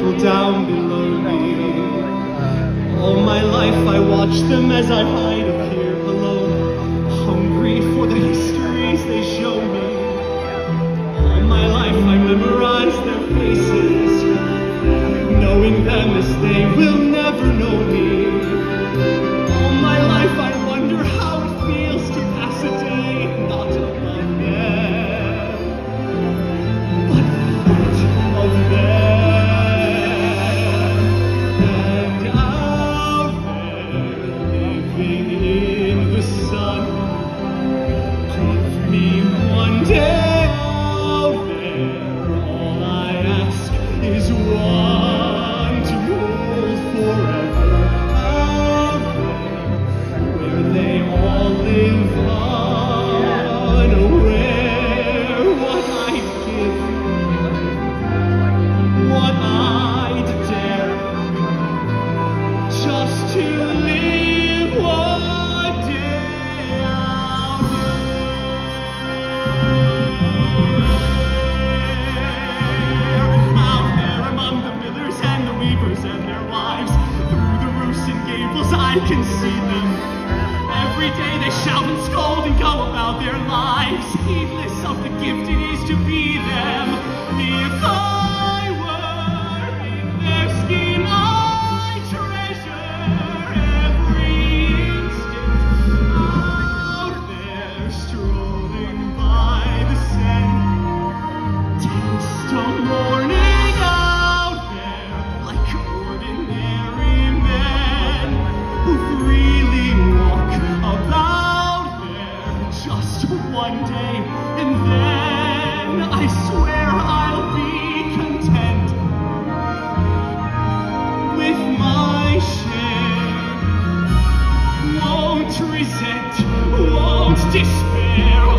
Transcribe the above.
people down below me. All my life I watch them as I hide up here alone, hungry for the histories they show me. All my life I memorize their faces, knowing them as they will never know me. All my life I wonder how it feels to pass a day not above them, but in front of them. And out there, living in the sun, give me one day out there. All I ask is one to hold forever. Out there, where they all live unaware. What I'd give, what I'd dare, just to live one day out there among the millers and the weavers and their wives. Through the roofs and gables I can see them. Every day they shout and scold and go about their lives, heedless of the gift it is to be them. If I were in their skin, I'd treasure every instant. Out there strolling by the Seine, tense till morning. Out there like ordinary men who freely walk about there just one day, and then I swear I'll be content with my share. Won't resent, won't despair.